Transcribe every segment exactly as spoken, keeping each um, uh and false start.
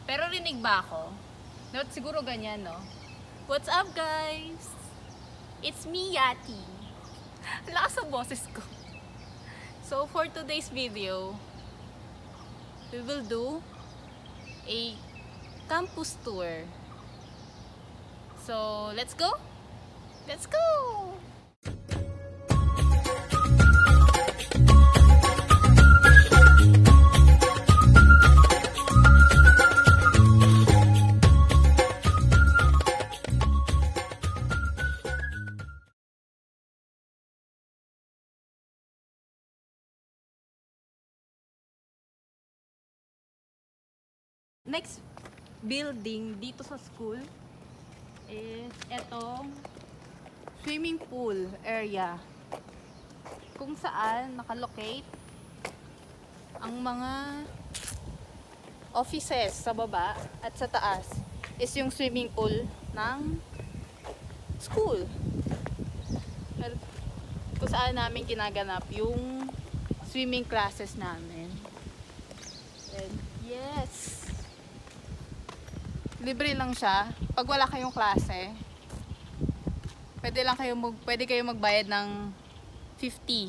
Pero rinig ba ako? Not siguro ganyan, no? What's up, guys? It's me, Yati. Lakas ang boses ko. So, for today's video, we will do a campus tour. So, let's go? Let's go! Next building dito sa school is etong swimming pool area kung saan nakalocate ang mga offices sa baba at sa taas is yung swimming pool ng school kung saan namin ginaganap yung swimming classes namin. And yes, libre lang siya. Pag wala kayong klase, pwede lang kayo mag, pwede kayo magbayad ng fifty.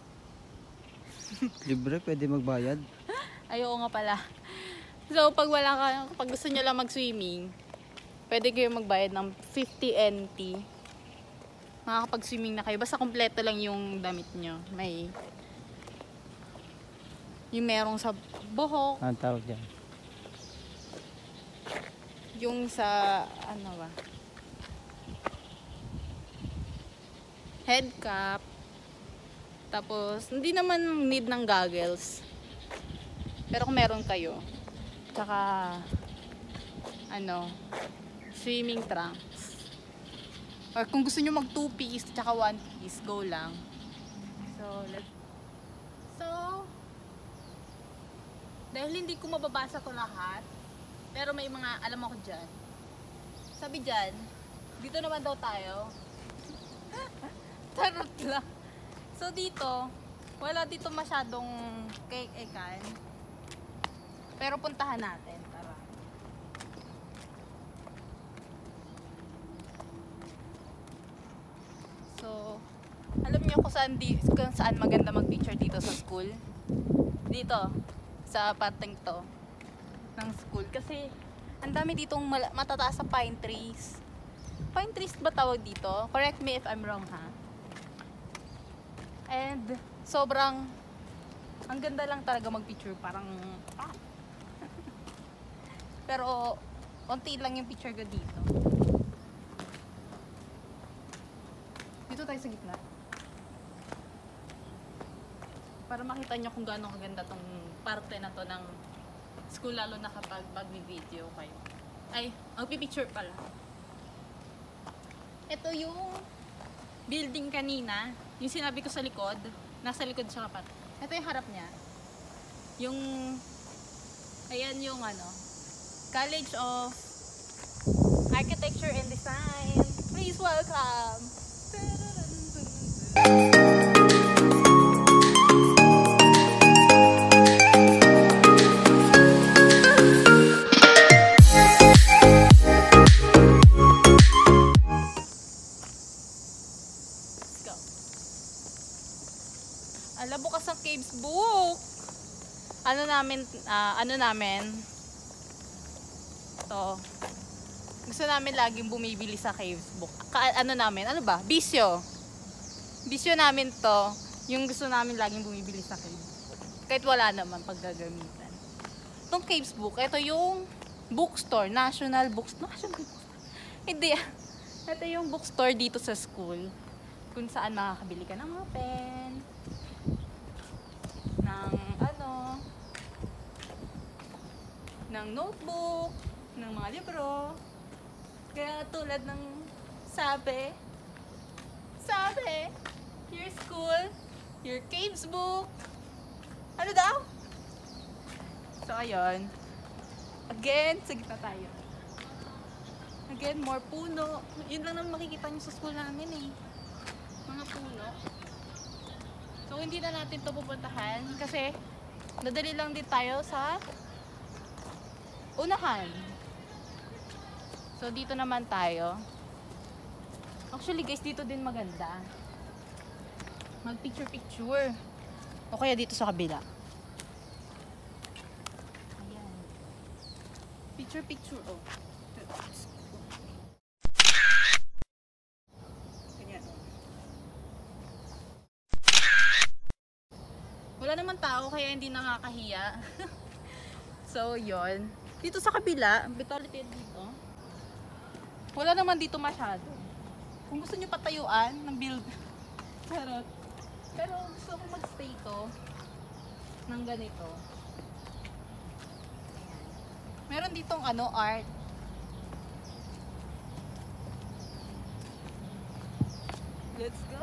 Libre, pwede magbayad? Ay, oo nga pala. So, pag wala ka, pag gusto nyo lang mag-swimming, pwede kayo magbayad ng fifty N T. Makakapag-swimming na kayo. Basta kompleto lang yung damit nyo. May yung merong sa buhok. Ang tawag dyan? Yung sa, ano ba? Head cap. Tapos, hindi naman need ng goggles. Pero kung meron kayo. Tsaka, ano, swimming trunks. Or kung gusto nyo mag two piece, tsaka one piece, go lang. So, let's, so, dahil hindi ko mababasa to lahat, pero may mga alam ako dyan. Sabi dyan, dito naman daw tayo. Tarot lang. So dito, wala dito masyadong cake-ekan. Pero puntahan natin. Tara. So, alam niyo kung saan, di, kung saan maganda mag-picture dito sa school? Dito, sa parteng to ng school kasi ang dami ditong matataas sa pine trees. Pine trees ba tawag dito? Correct me if I'm wrong, ha? And sobrang ang ganda lang talaga mag-picture, parang ah. Pero konti lang yung picture ko dito. Dito tayo sa gitna. Para makita nyo kung gaano kaganda tong parte na to ng school, lalo na kapag mag-video kayo. Ay, mag-picture pala. Ito yung building kanina. Yung sinabi ko sa likod. Nasa likod siya kapat. Ito yung harap niya. Yung, ayan yung ano, College of Architecture and Design. Please welcome! Ala, bukas ang Caves book. Ano namin, uh, ano namin, to, gusto namin laging bumibili sa Caves book. Ka ano namin, ano ba? Bisyo. Bisyo namin to, yung gusto namin laging bumibili sa Caves. Kahit wala naman paggagamitan. Itong Caves book, ito yung bookstore, National Bookstore. National Bookstore. Hindi, ito yung bookstore dito sa school. Kung saan makakabili ka ng mga pen, ng ano, ng notebook, ng mga libro. Kaya tulad ng sabi, sabi, your school, your Caves book. Ano daw? So, ayun. Again, sa gitna tayo. Again, more puno. Yun lang naman makikita nyo sa school namin eh. Mga puno. So, hindi na natin ito pupuntahan kasi dadali lang din tayo sa Unahan. So, dito naman tayo. Actually, guys, dito din maganda. Mag-picture-picture. O kaya dito sa kabila. Ayan. Picture-picture, oh. Ganyan. Wala naman tao, kaya hindi nakakahiya. So, yon. Dito sa kabila, vitality dito. Wala naman dito masyado. Kung gusto nyo patayuan ng build, charot. Pero gusto ko magstay to ng ganito. Ayan. Meron ditong ano, art. Let's go!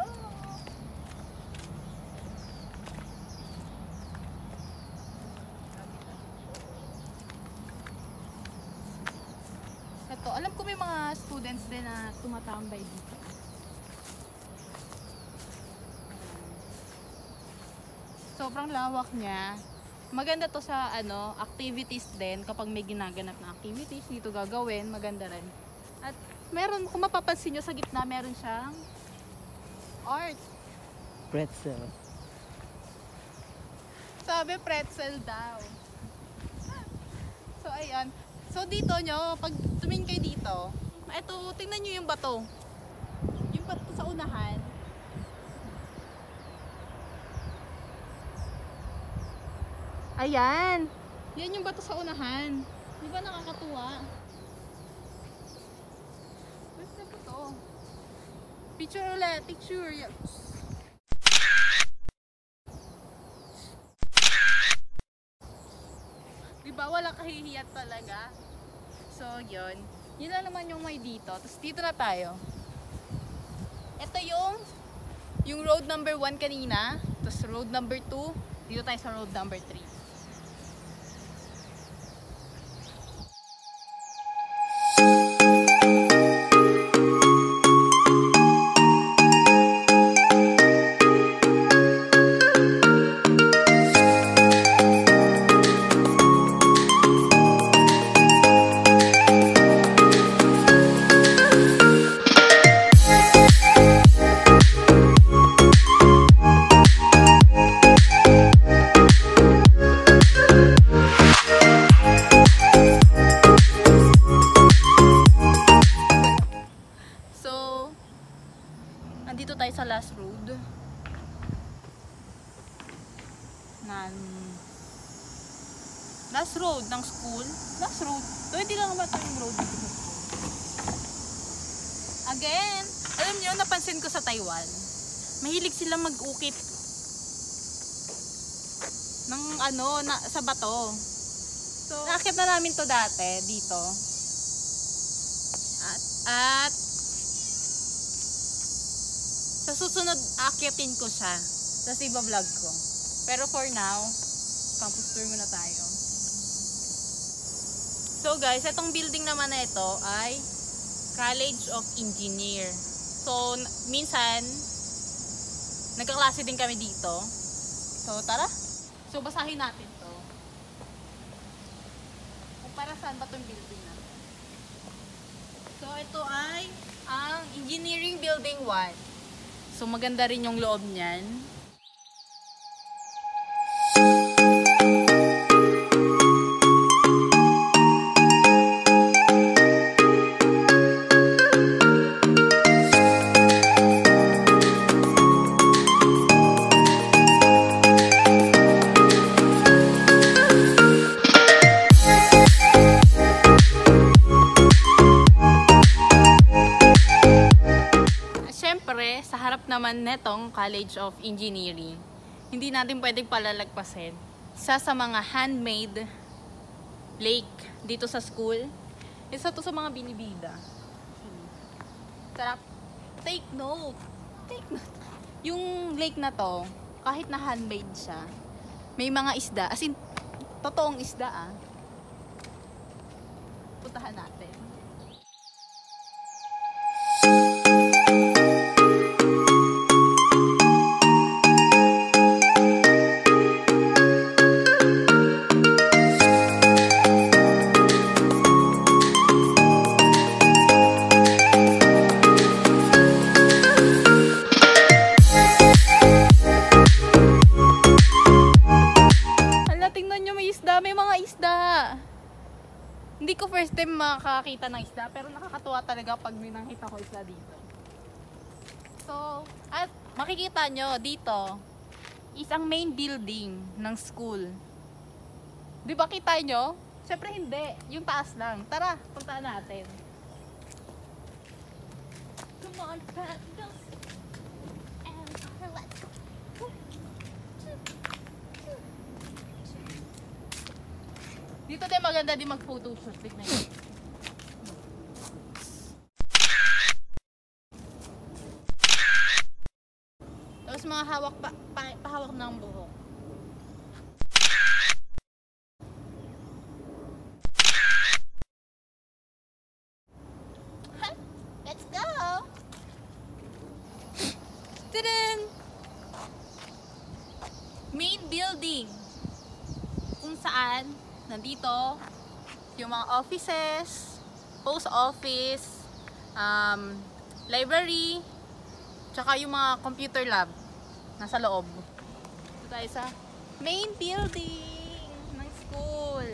Ito, alam ko may mga students din na tumatambay dito. Sobrang lawak niya. Maganda to sa ano, activities din. Kapag may ginaganap na activities, dito gagawin, maganda rin. At meron, kung mapapansin nyo sa gitna, meron siyang art. Pretzel. Sabi pretzel daw. So ayan. So dito nyo, pag tumingin kayo dito, eto, tingnan nyo yung bato. Yung bato sa unahan. Ayan. Yan yung bato sa unahan. Di ba nakakatuwa? Where's na bato? Picture ulit. Picture. Di ba wala kahihiyat talaga? So, yun. Yun lang naman yung may dito. Tapos dito na tayo. Ito yung yung road number one kanina. Tapos road number two. Dito tayo sa road number three. Nandito tayo sa last road. Nan last road ng school. Last road. So, hindi lang naman ito yung road dito sa school. Again, alam niyo, napansin ko sa Taiwan, mahilig silang mag-ukit ng ano, na, sa bato. So, nakakit na namin to dati dito. At, at sa susunod, akyatin ko siya. Tapos iba-vlog ko. Pero for now, campus tour muna tayo. So guys, itong building naman na ito ay College of Engineer. So, minsan, nagkaklase din kami dito. So, tara. So, basahin natin to. Kung para saan ba itong building natin. So, ito ay ang Engineering Building one. So, maganda rin yung loob niyan. Sa harap naman netong College of Engineering, hindi natin pwedeng palalagpasin isa sa mga handmade lake dito sa school. Isa to sa mga binibida. Sarap. Take note. Take note. Yung lake na to, kahit na handmade siya, may mga isda. As in, totoong isda ah. Puntahan natin. May isda, may mga isda. Hindi ko first time makakakita ng isda, pero nakakatuwa talaga pag may nakita ko isda dito. So, at makikita nyo dito, isang main building ng school. Di ba kita nyo? Siyempre hindi, yung taas lang. Tara, puntaan natin. Come on, Panda. And let's go. Dito din maganda din mag-photoshoot. Tignan nyo. Tapos mga hawak pa, pa, pahawak ng buhok. Let's go! Tadaan! Main building. Kung saan nandito yung mga offices, post office, um, library, tsaka yung mga computer lab nasa loob. Ito tayo sa main building ng school.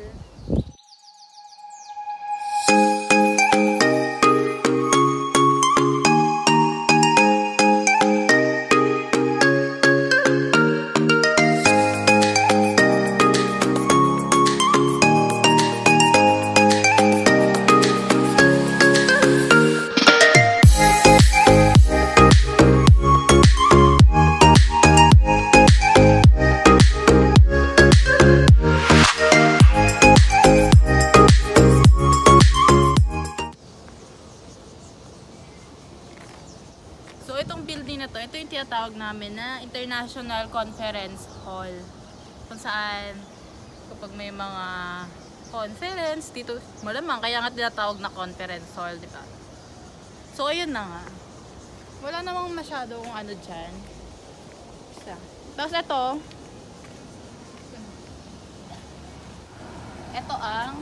So itong building na to, ito yung tinatawag namin na International Conference Hall. Kung saan kapag may mga conference dito, malamang kaya nga tinatawag na conference hall, di ba? So ayun na nga. Wala namang masyadong ano dyan. Isa. Tapos ito, ito ang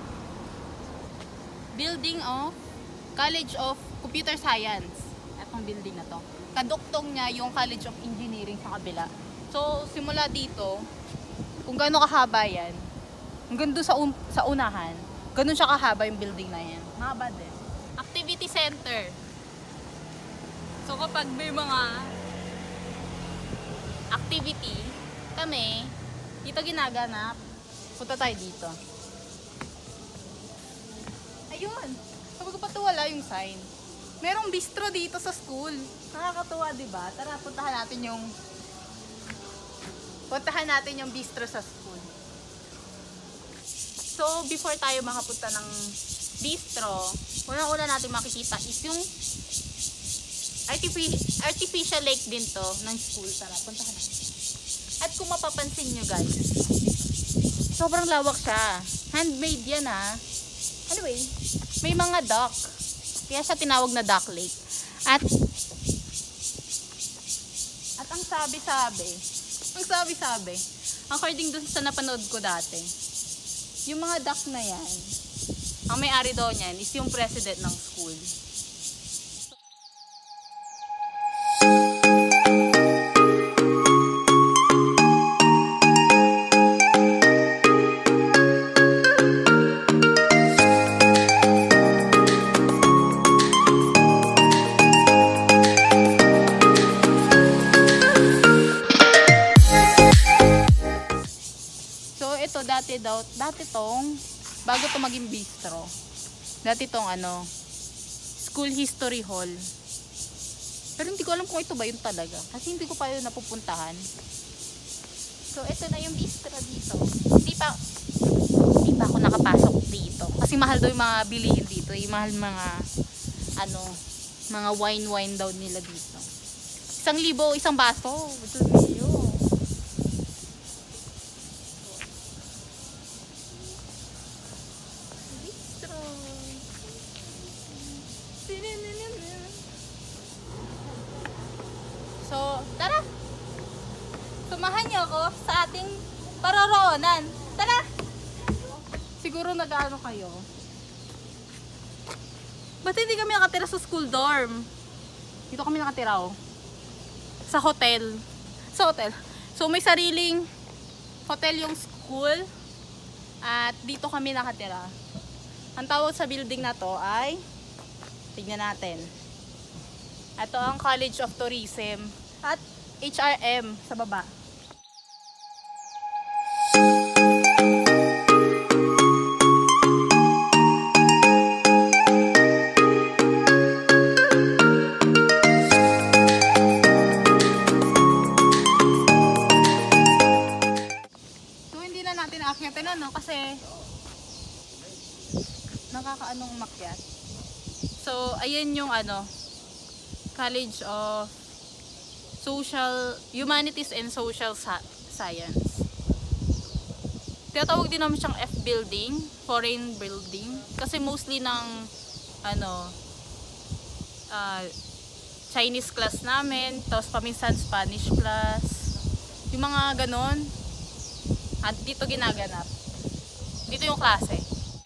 Building of College of Computer Science. Itong building na to. Kaduktong niya yung College of Engineering sa kabila. So, simula dito, kung gaano kahaba yan, hanggang doon sa, un sa unahan, ganun siya kahaba yung building na yan. Mahaba din. Activity Center. So, kapag may mga activity, kami, dito ginaganap, punta tayo dito. Ayun! Kapag ko patuwala yung sign. Merong bistro dito sa school. Nakakatuwa, di ba? Tara, puntahan natin yung puntahan natin yung bistro sa school. So, before tayo makapunta ng bistro, unang-una natin makikita is yung artificial lake din to ng school. Tara, puntahan natin. At kung mapapansin nyo guys, sobrang lawak siya. Handmade yan ha. Anyway, may mga dock. Kaya siya tinawag na duck lake. At at ang sabi-sabi, ang sabi-sabi, according dun sa napanood ko dati, yung mga duck na yan, ang may-ari daw niyan is yung president ng school. Dati daw, dati tong, bago to maging bistro, dati tong ano, school history hall. Pero hindi ko alam kung ito ba yun talaga, kasi hindi ko pa yun napupuntahan. So, ito na yung bistro dito. Hindi pa, hindi pa ako nakapasok dito. Kasi mahal daw yung mga bilihin dito. Yung mahal mga, ano, mga wine-wine daw nila dito. Isang libo, isang baso. Ito video. So, tara! Sumahan niyo ako sa ating paroroonan. Tara! Siguro nag-ano kayo. Ba't hindi kami nakatira sa school dorm? Dito kami nakatira oh. Sa hotel. Sa hotel. So, may sariling hotel yung school. At dito kami nakatira. Ang tawag sa building na to ay, tignan natin. Ito ang College of Tourism at H R M sa baba. Natin aakyatin ano kasi nakakaanong umakyat. So ayan yung ano, College of Social Humanities and Social Science. Tinatawag din naman siyang F building, foreign building, kasi mostly ng ano uh, Chinese class namin, tapos paminsan Spanish class, yung mga ganon. At dito ginaganap. Dito yung klase.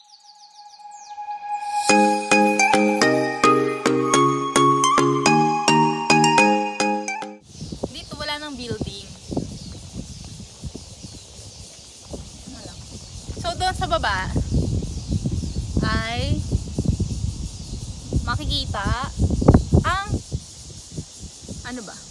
Dito wala nang building. So doon sa baba ay makikita ang ano ba?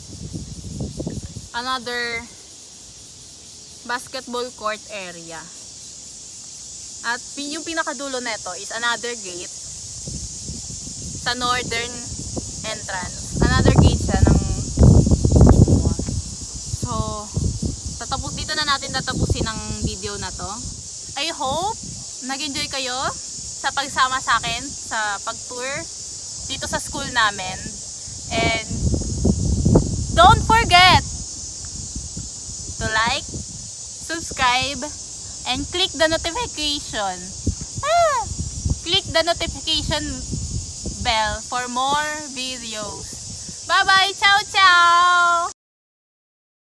Another basketball court area. At yung pinakadulo nito is another gate sa northern entrance. Another gate siya ng so tatapos dito na natin tatapusin ang video na to. I hope nag-enjoy kayo sa pagsama sa akin sa pag-tour dito sa school namin. And don't forget to like, subscribe, and click the notification. Ah, click the notification bell for more videos. Bye bye! Ciao, ciao!